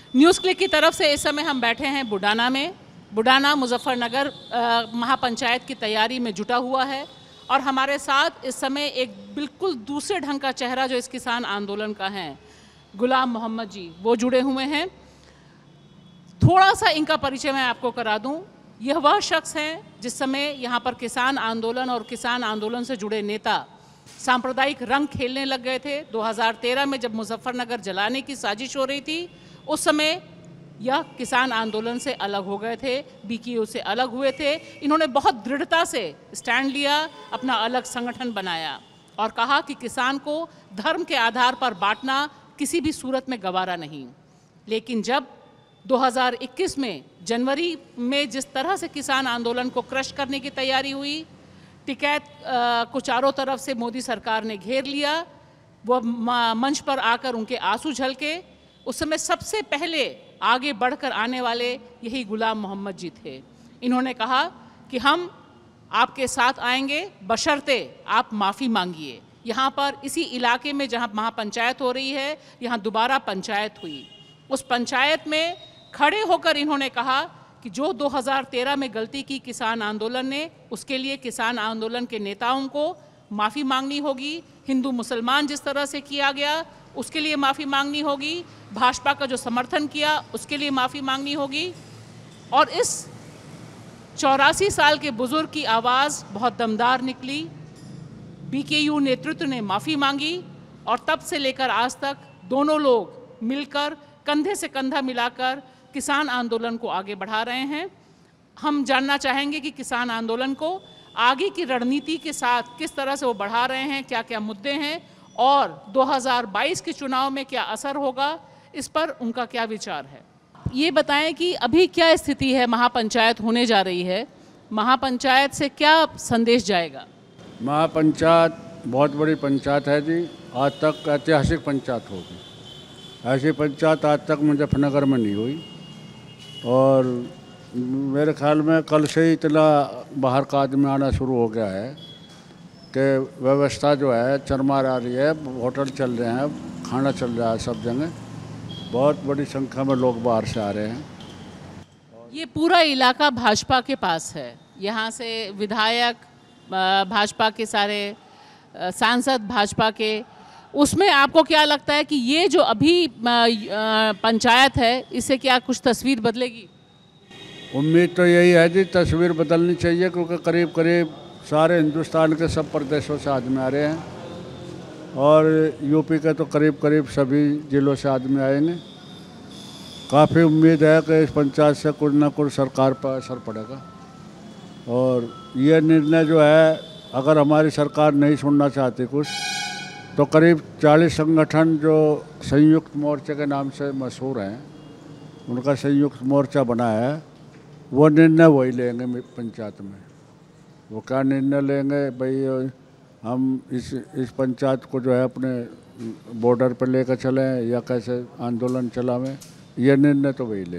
News click की तरफ से इस समय हम बैठे हैं बुडाना में। बुडाना मुजफ्फरनगर महापंचायत की तैयारी में जुटा हुआ है और हमारे साथ इस समय एक बिल्कुल दूसरे ढंग का चेहरा जो इस किसान आंदोलन का है, गुलाम मोहम्मद जी, वो जुड़े हुए हैं। थोड़ा सा इनका परिचय मैं आपको करा दूं। यह वह शख्स हैं जिस समय यहाँ पर किसान आंदोलन और किसान आंदोलन से जुड़े नेता सांप्रदायिक रंग खेलने लग गए थे। 2013 में जब मुजफ्फरनगर जलाने की साजिश हो रही थी, उस समय यह किसान आंदोलन से अलग हो गए थे, बीकेयू से अलग हुए थे। इन्होंने बहुत दृढ़ता से स्टैंड लिया, अपना अलग संगठन बनाया और कहा कि किसान को धर्म के आधार पर बांटना किसी भी सूरत में गवारा नहीं। लेकिन जब 2021 में जनवरी में जिस तरह से किसान आंदोलन को क्रश करने की तैयारी हुई, टिकैत को चारों तरफ से मोदी सरकार ने घेर लिया, वो मंच पर आकर उनके आंसू झलके। उस समय सबसे पहले आगे बढ़कर आने वाले यही गुलाम मोहम्मद जी थे। इन्होंने कहा कि हम आपके साथ आएंगे बशर्ते आप माफ़ी मांगिए। यहाँ पर इसी इलाके में जहाँ महापंचायत हो रही है, यहाँ दोबारा पंचायत हुई। उस पंचायत में खड़े होकर इन्होंने कहा कि जो 2013 में गलती की किसान आंदोलन ने, उसके लिए किसान आंदोलन के नेताओं को माफ़ी मांगनी होगी। हिंदू मुसलमान जिस तरह से किया गया उसके लिए माफ़ी मांगनी होगी। भाजपा का जो समर्थन किया उसके लिए माफ़ी मांगनी होगी। और इस 84 साल के बुज़ुर्ग की आवाज़ बहुत दमदार निकली। बीकेयू नेतृत्व ने माफ़ी मांगी और तब से लेकर आज तक दोनों लोग मिलकर कंधे से कंधा मिलाकर किसान आंदोलन को आगे बढ़ा रहे हैं। हम जानना चाहेंगे कि किसान आंदोलन को आगे की रणनीति के साथ किस तरह से वो बढ़ा रहे हैं, क्या क्या मुद्दे हैं और 2022 के चुनाव में क्या असर होगा, इस पर उनका क्या विचार है। ये बताएं कि अभी क्या स्थिति है, महापंचायत होने जा रही है, महापंचायत से क्या संदेश जाएगा? महापंचायत बहुत बड़ी पंचायत है जी। आज तक ऐतिहासिक पंचायत होगी। ऐसी पंचायत आज तक मुजफ्फरनगर में नहीं हुई और मेरे ख्याल में कल से ही इतना बाहर का आदमी आना शुरू हो गया है कि व्यवस्था जो है चरमरा आ रही है। होटल चल रहे हैं, खाना चल रहा है सब जगह। बहुत बड़ी संख्या में लोग बाहर से आ रहे हैं। ये पूरा इलाका भाजपा के पास है। यहाँ से विधायक भाजपा के, सारे सांसद भाजपा के। उसमें आपको क्या लगता है कि ये जो अभी पंचायत है, इससे क्या कुछ तस्वीर बदलेगी? उम्मीद तो यही है जी, तस्वीर बदलनी चाहिए क्योंकि करीब करीब सारे हिंदुस्तान के सब प्रदेशों से आदमी आ रहे हैं और यूपी के तो करीब करीब सभी ज़िलों से आदमी आएंगे। काफ़ी उम्मीद है कि इस पंचायत से कुछ ना कुछ सरकार पर असर पड़ेगा और ये निर्णय जो है, अगर हमारी सरकार नहीं सुनना चाहती कुछ, तो करीब 40 संगठन जो संयुक्त मोर्चे के नाम से मशहूर हैं, उनका संयुक्त मोर्चा बना है, वो निर्णय वही लेंगे पंचायत में। वो क्या निर्णय लेंगे भाई, हम इस पंचायत को जो है अपने बॉर्डर पर लेकर चलें या कैसे आंदोलन चलावें, ये निर्णय तो वही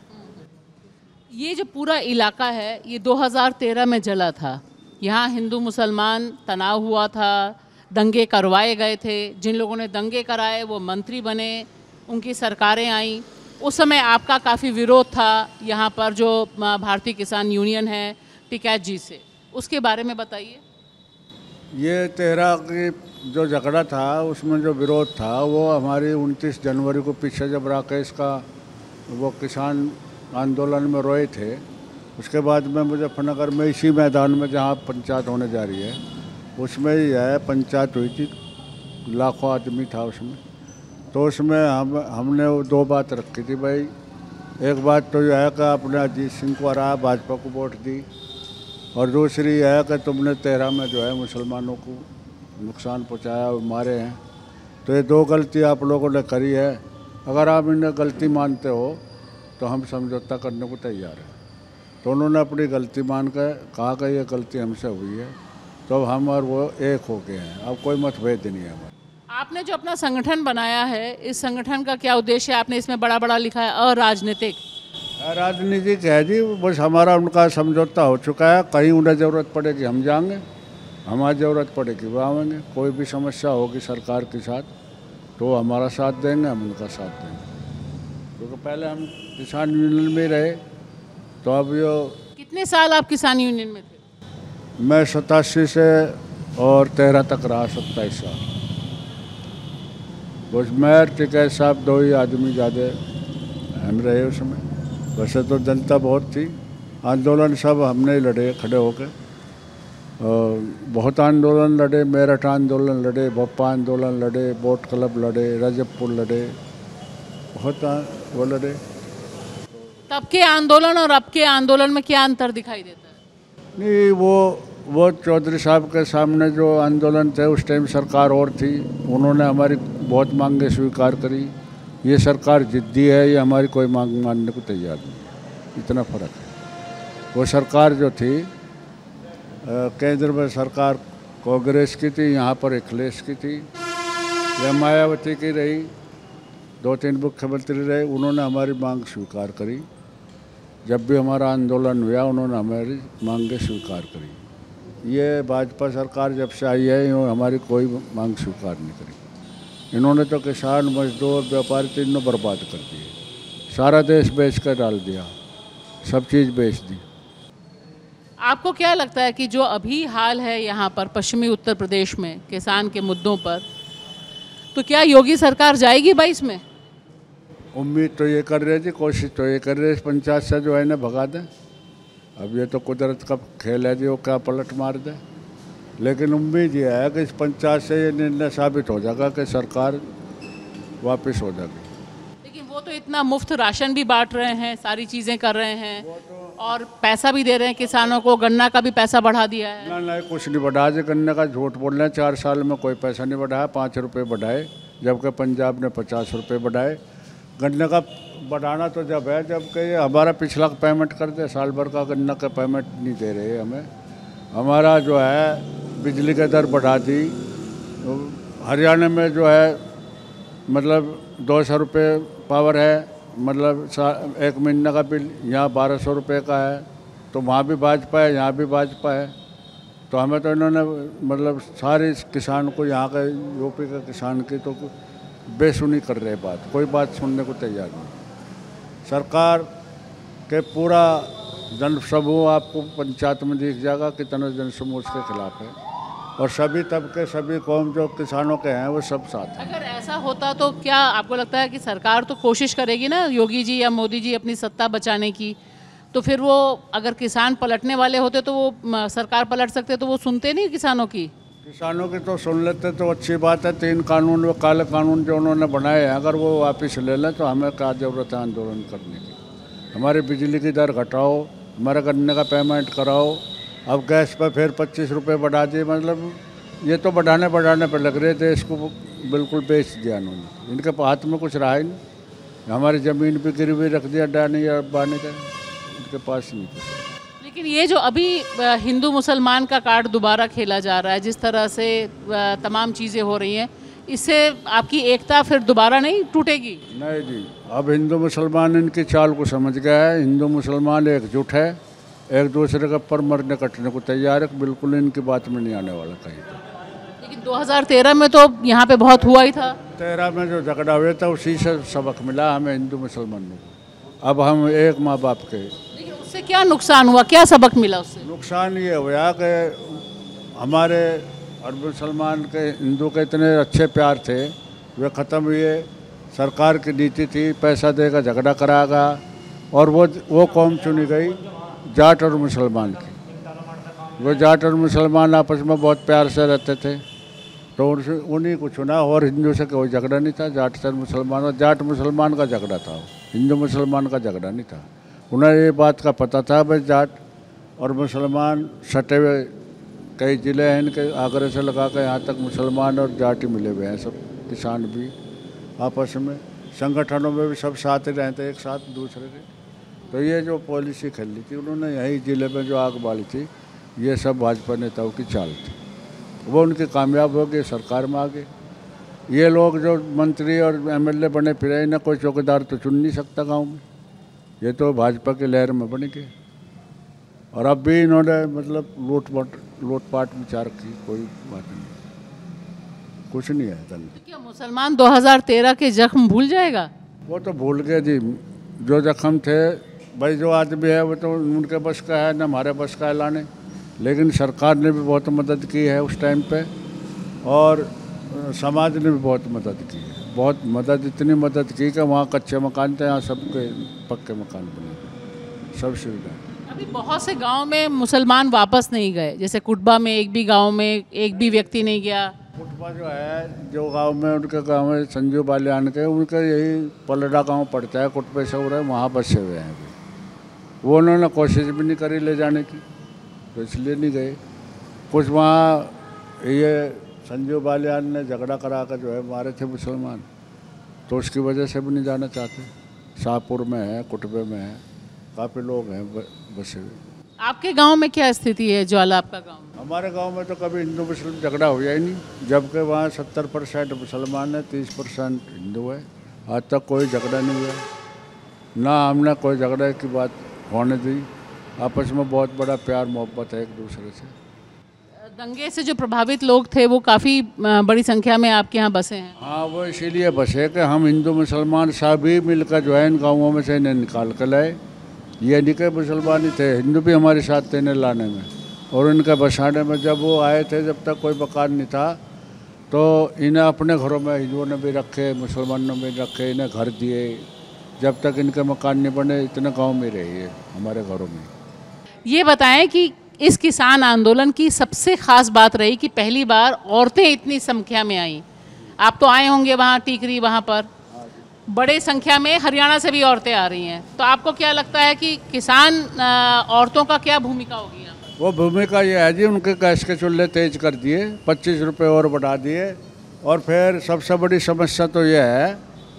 लेंगे। ये जो पूरा इलाका है ये 2013 में जला था। यहाँ हिंदू मुसलमान तनाव हुआ था, दंगे करवाए गए थे। जिन लोगों ने दंगे कराए वो मंत्री बने, उनकी सरकारें आईं। उस समय आपका काफ़ी विरोध था यहाँ पर जो भारतीय किसान यूनियन है टिकैत जी से, उसके बारे में बताइए। ये 13 की जो झगड़ा था उसमें जो विरोध था वो हमारी 29 जनवरी को पीछे जब राकेश का वो किसान आंदोलन में रोए थे, उसके बाद में मुजफ्फरनगर में इसी मैदान में जहाँ पंचायत होने जा रही है उसमें ही है पंचायत हुई थी। लाखों आदमी था उसमें। तो उसमें हमने वो दो बात रखी थी भाई। एक बात तो यह है कि आपने अजीत सिंह को हराया, भाजपा को वोट दी, और दूसरी यह है कि तुमने 13 में जो है मुसलमानों को नुकसान पहुंचाया, मारे हैं। तो ये दो गलती आप लोगों ने करी है। अगर आप इन्हें गलती मानते हो तो हम समझौता करने को तैयार हैं। तो उन्होंने अपनी गलती मान कर कहा कि ये गलती हमसे हुई है, तो हम और वो एक हो गए हैं। अब कोई मतभेद नहीं है। आपने जो अपना संगठन बनाया है, इस संगठन का क्या उद्देश्य है? आपने इसमें बड़ा बड़ा लिखा है अराजनीतिक। राजनीतिक है जी, बस हमारा उनका समझौता हो चुका है। कहीं उन्हें ज़रूरत पड़ेगी हम जाएंगे, हमारी ज़रूरत पड़ेगी वो आएंगे। कोई भी समस्या होगी सरकार के साथ तो हमारा साथ देंगे, हम उनका साथ देंगे। क्योंकि पहले हम किसान यूनियन में रहे, तो अब यो कितने साल आप किसान यूनियन में थे? मैं 87 से और 13 तक रहा, 27 साल। बस मैं टिकैत साहब दो ही आदमी ज़्यादा हम रहे उसमें। वैसे तो जनता बहुत थी, आंदोलन सब हमने ही लड़े खड़े होकर। बहुत आंदोलन लड़े, मेरठ आंदोलन लड़े, भोपाल आंदोलन लड़े, बोट क्लब लड़े, रजबपुर लड़े, बहुत वो लड़े। तब के आंदोलन और अब के आंदोलन में क्या अंतर दिखाई देता है? नहीं, वो चौधरी साहब के सामने जो आंदोलन थे उस टाइम सरकार और थी, उन्होंने हमारी बहुत मांगें स्वीकार करी। ये सरकार जिद्दी है, ये हमारी कोई मांग मानने को तैयार नहीं, इतना फ़र्क है। वो सरकार जो थी केंद्र में सरकार कांग्रेस की थी, यहाँ पर अखिलेश की थी, या मायावती की रही, 2-3 मुख्यमंत्री रहे, उन्होंने हमारी मांग स्वीकार करी। जब भी हमारा आंदोलन हुआ उन्होंने हमारी मांगें स्वीकार करी। ये भाजपा सरकार जब से आई है इन्होंने हमारी कोई मांग स्वीकार नहीं करी। इन्होंने तो किसान, मजदूर, व्यापारी तीनों बर्बाद कर दिए, सारा देश बेच कर डाल दिया, सब चीज़ बेच दी। आपको क्या लगता है कि जो अभी हाल है यहाँ पर पश्चिमी उत्तर प्रदेश में किसान के मुद्दों पर, तो क्या योगी सरकार जाएगी 22 में? उम्मीद तो ये कर रहे थे, कोशिश तो ये कर रहे पंचायत से जो है ना भगा दें। अब ये तो कुदरत का खेल है जी, वो क्या पलट मार दे। लेकिन उम्मीद ये है कि इस पंचायत से ये निर्णय साबित हो जाएगा कि सरकार वापस हो जाएगी। लेकिन वो तो इतना मुफ्त राशन भी बांट रहे हैं, सारी चीज़ें कर रहे हैं और पैसा भी दे रहे हैं किसानों को, गन्ना का भी पैसा बढ़ा दिया है। ना नहीं, कुछ नहीं बढ़ाया जी, गन्ने का झूठ बोल रहे हैं। 4 साल में कोई पैसा नहीं बढ़ाया, 5 रुपये बढ़ाए, जबकि पंजाब ने 50 रुपये बढ़ाए। गन्ने का बढ़ाना तो जब है जबकि ये हमारा पिछला पेमेंट कर दे, साल भर का गन्ना का पेमेंट नहीं दे रहे हमें। हमारा जो है बिजली का दर बढ़ा दी। हरियाणा में जो है मतलब 200 रुपये पावर है, मतलब 1 महीने का बिल, यहाँ 1200 रुपये का है। तो वहाँ भी भाजपा है, यहाँ भी भाजपा है। तो हमें तो इन्होंने मतलब सारे किसान को, यहाँ के यूपी के किसान की तो बेसुनी कर रहे बात, कोई बात सुनने को तैयार नहीं। सरकार के पूरा जन समूह आपको पंचायत में दिख जाएगा कितना जन समूह उसके खिलाफ है, और सभी तबके, सभी कौम जो किसानों के हैं वो सब साथ हैं। अगर ऐसा होता तो क्या आपको लगता है कि सरकार तो कोशिश करेगी ना, योगी जी या मोदी जी, अपनी सत्ता बचाने की, तो फिर वो अगर किसान पलटने वाले होते तो वो सरकार पलट सकते, तो वो सुनते नहीं किसानों की? किसानों की तो सुन लेते तो अच्छी बात है। 3 कानून, वो काले कानून जो उन्होंने बनाए हैं, अगर वो वापस ले लें तो हमें क्या ज़रूरत है आंदोलन करने की। हमारी बिजली की दर घटाओ, हमारे गन्ने का पेमेंट कराओ। अब गैस पर फिर 25 रुपये बढ़ा दिए, मतलब ये तो बढ़ाने पर लग रहे थे, इसको बिल्कुल बेच दिया उन्होंने। इनके हाथ में कुछ रहा ही नहीं। हमारी ज़मीन भी गिरवी रख दिया डाने या बाने का, इनके पास नहीं कुछ। लेकिन ये जो अभी हिंदू मुसलमान का कार्ड दोबारा खेला जा रहा है, जिस तरह से तमाम चीज़ें हो रही हैं, इससे आपकी एकता फिर दोबारा नहीं टूटेगी? नहीं जी, अब हिंदू मुसलमान इनकी चाल को समझ गया है। हिंदू मुसलमान एकजुट है, एक दूसरे के पर मरने कटने को तैयार है, बिल्कुल इनकी बात में नहीं आने वाला कहीं तो। लेकिन 2013 में तो यहाँ पे बहुत हुआ ही था। 13 में जो झगड़ा हुआ था उसी से सबक मिला हमें हिंदू मुसलमानों को। अब हम एक माँ बाप के। लेकिन उससे क्या नुकसान हुआ, क्या सबक मिला उससे? नुकसान ये हुआ कि हमारे और मुसलमान के, हिंदू के इतने अच्छे प्यार थे, वे ख़त्म हुए। सरकार की नीति थी पैसा देगा झगड़ा कराएगा, और वो कौम चुनी गई जाट और मुसलमान की। वो जाट और मुसलमान आपस में बहुत प्यार से रहते थे, तो उन्हीं को चुना, और हिंदू से कोई झगड़ा नहीं था। जाट से मुसलमान, और जाट मुसलमान का झगड़ा था, हिंदू मुसलमान का झगड़ा नहीं था। उन्हें ये बात का पता था भाई जाट और मुसलमान सटे हुए कई ज़िले हैं इनके, आगरे से लगा कर यहाँ तक मुसलमान और जाट ही मिले हुए हैं। सब किसान भी आपस में, संगठनों में भी सब साथ ही रहते, एक साथ दूसरे के। तो ये जो पॉलिसी खेली थी उन्होंने यही ज़िले में जो आग बाली थी, ये सब भाजपा नेताओं की चाल थी। वो उनकी कामयाब हो गई, सरकार में आ गए। ये लोग जो मंत्री और एमएलए बने फिरे, इन्हें कोई चौकीदार तो चुन नहीं सकता गांव में। ये तो भाजपा की लहर में बन गए, और अब भी इन्होंने मतलब लूटपाट विचार की, कोई बात नहीं, कुछ नहीं है। क्या मुसलमान 2013 के जख्म भूल जाएगा? वो तो भूल गए जी, जो जख्म थे भाई, जो आदमी है वो तो उनके बस का है, न हमारे बस का है लाने। लेकिन सरकार ने भी बहुत मदद की है उस टाइम पे, और समाज ने भी बहुत मदद की है। बहुत मदद, इतनी मदद की कि वहाँ कच्चे मकान थे, यहाँ सबके पक्के मकान बने, सब सुविधा। अभी बहुत से गांव में मुसलमान वापस नहीं गए, जैसे कुटबा में एक भी गांव में एक भी व्यक्ति नहीं गया। कुटबा जो है, जो गांव में उनके गांव में संजू बालियान के, उनका यही पलड़ा गांव पड़ता है, कुटबे से हो रहा है, वहाँ बसे हुए हैं अभी। वो उन्होंने कोशिश भी नहीं करी ले जाने की, तो इसलिए नहीं गए। कुछ वहाँ ये संजू बालियान ने झगड़ा करा कर जो है मारे थे मुसलमान, तो उसकी वजह से भी नहीं जाना चाहते। शाहपुर में है, कुटबे में है, काफ़ी लोग हैं बसे हुए। आपके गांव में क्या स्थिति है ज्वाला, आपका गांव? हमारे गांव में तो कभी हिंदू मुस्लिम झगड़ा हुआ ही नहीं, जबकि वहाँ 70% मुसलमान है, 30% हिंदू है। आज तक कोई झगड़ा नहीं हुआ, ना हमने कोई झगड़े की बात होने दी। आपस में बहुत बड़ा प्यार मोहब्बत है एक दूसरे से। दंगे से जो प्रभावित लोग थे वो काफ़ी बड़ी संख्या में आपके यहाँ बसे हैं। हाँ, वो इसीलिए बसे कि हम हिंदू मुसलमान सभी मिलकर जो है इन गाँवों में से इन्हें निकाल कर लाए। ये नहीं कि मुसलमान ही थे, हिंदू भी हमारे साथ थे इन्हें लाने में और इनका बसाने में। जब वो आए थे, जब तक कोई मकान नहीं था, तो इन्हें अपने घरों में हिंदुओं ने भी रखे, मुसलमानों ने भी रखे, इन्हें घर दिए। जब तक इनके मकान नहीं बने, इतने गांव में रही है हमारे घरों में। ये बताएं कि इस किसान आंदोलन की सबसे ख़ास बात रही कि पहली बार औरतें इतनी संख्या में आईं। आप तो आए होंगे वहाँ टीकरी, वहाँ पर बड़े संख्या में हरियाणा से भी औरतें आ रही हैं, तो आपको क्या लगता है कि किसान औरतों का क्या भूमिका होगी यहाँ पर? वो भूमिका ये है जी, उनके गैस के चूल्हे तेज कर दिए, 25 रुपये और बढ़ा दिए। और फिर सबसे बड़ी समस्या तो ये है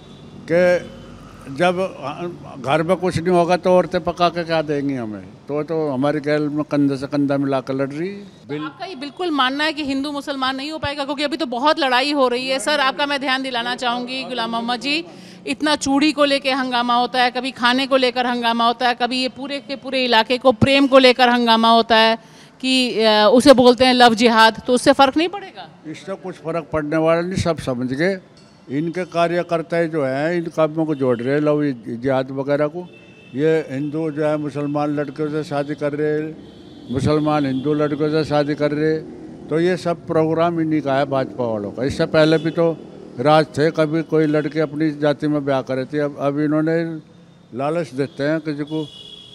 कि जब घर में कुछ नहीं होगा तो औरतें पका के क्या देंगी हमें, तो हमारी गैल में कंधे से कंधा मिला कर लड़ रही। तो आपका ये बिल्कुल मानना है कि हिंदू मुसलमान नहीं हो पाएगा? क्योंकि अभी तो बहुत लड़ाई हो रही है। सर, आपका मैं ध्यान दिलाना चाहूँगी गुलाम मोहम्मद जी, इतना चूड़ी को लेकर हंगामा होता है, कभी खाने को लेकर हंगामा होता है, कभी ये पूरे के पूरे इलाके को प्रेम को लेकर हंगामा होता है कि उसे बोलते हैं लव जिहाद, तो उससे फ़र्क नहीं पड़ेगा? इससे कुछ फ़र्क पड़ने वाला नहीं, सब समझ गए। इनके कार्यकर्ता जो हैं इन कामों को जोड़ रहे, लव जिहाद वगैरह को। ये हिंदू जो है मुसलमान लड़कियों से शादी कर रहे, मुसलमान हिंदू लड़कियों से शादी कर रहे, तो ये सब प्रोग्राम इन्हीं का है, भाजपा वालों का। इससे पहले भी तो राज थे, कभी कोई लड़की अपनी जाति में ब्याह करे थी। अब इन्होंने लालच देते हैं किसी को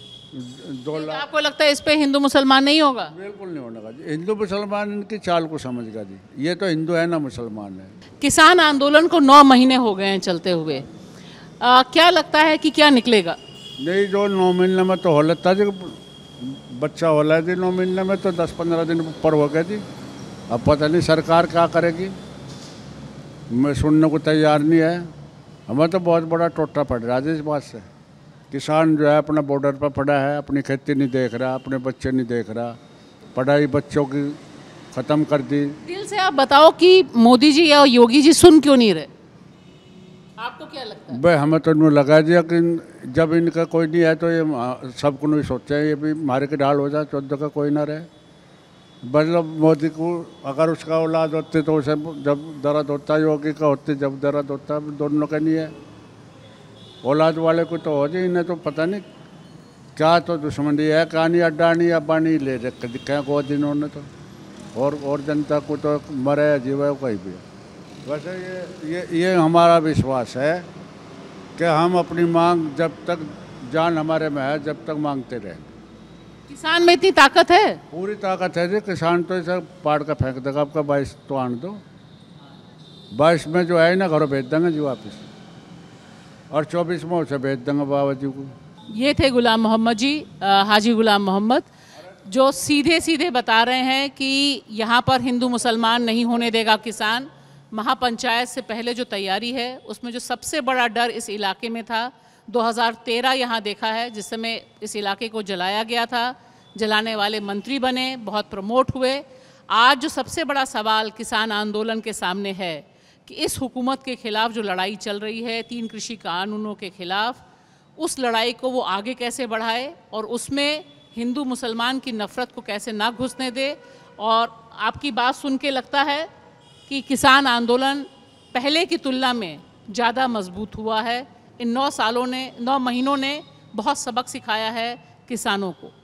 2 लाख। आपको लगता है इस पे हिंदू मुसलमान नहीं होगा? बिल्कुल नहीं होने का जी, हिंदू मुसलमान इनकी चाल को समझ गया जी। ये तो हिंदू है ना मुसलमान है। किसान आंदोलन को 9 महीने हो गए हैं चलते हुए, क्या लगता है कि क्या निकलेगा? नहीं, जो 9 महीने में तो हो लेता जी, बच्चा हो रहा है जी 9 महीने में, तो 10-15 दिन ऊपर हो गया जी। अब पता नहीं सरकार क्या करेगी, मैं सुनने को तैयार नहीं है। हमें तो बहुत बड़ा टोटा पड़ रहा है इस बात से। किसान जो है अपना बॉर्डर पर पड़ा है, अपनी खेती नहीं देख रहा, अपने बच्चे नहीं देख रहा, पढ़ाई बच्चों की ख़त्म कर दी। दिल से आप बताओ कि मोदी जी या योगी जी सुन क्यों नहीं रहे? आपको क्या लगता है? भाई हमें तो नहीं लगा जी कि जब इनका कोई नहीं है तो ये सबको नहीं सोचा ये भी मारे के ढाल हो जाए, 14 का कोई ना रहे। मतलब मोदी को अगर उसका औलाद होती तो उसे जब दर्द होता, योगी का होती जब दर्द होता, दोनों का नहीं है। औलाद वाले को तो हो जाए, इन्हें तो पता नहीं क्या तो दुश्मनी है, कहानी अड्डा नहीं अब्बा नहीं ले रखे दिखाया को जिन्होंने तो, और जनता को तो मरे जीवा कहीं भी। वैसे ये हमारा विश्वास है कि हम अपनी मांग जब तक जान हमारे में है जब तक मांगते रहेंगे। किसान में इतनी ताकत है? पूरी ताकत है जी, किसान तो इसे पाड़ का फेंक देगा। आपका 22 तो आन दो, 22 में जो है ना घरों भेज देंगे जी वापस, और 24 में उसे भेज देंगे बाबा जी को। ये थे गुलाम मोहम्मद जी, हाजी गुलाम मोहम्मद, जो सीधे सीधे बता रहे हैं कि यहाँ पर हिंदू मुसलमान नहीं होने देगा किसान। महापंचायत से पहले जो तैयारी है उसमें जो सबसे बड़ा डर इस इलाके में था, 2013 यहाँ देखा है जिस समय इस इलाके को जलाया गया था, जलाने वाले मंत्री बने, बहुत प्रमोट हुए। आज जो सबसे बड़ा सवाल किसान आंदोलन के सामने है कि इस हुकूमत के खिलाफ जो लड़ाई चल रही है 3 कृषि कानूनों के खिलाफ, उस लड़ाई को वो आगे कैसे बढ़ाए और उसमें हिंदू मुसलमान की नफ़रत को कैसे ना घुसने दे। और आपकी बात सुन के लगता है कि किसान आंदोलन पहले की तुलना में ज़्यादा मजबूत हुआ है, इन 9 सालों ने 9 महीनों ने बहुत सबक सिखाया है किसानों को।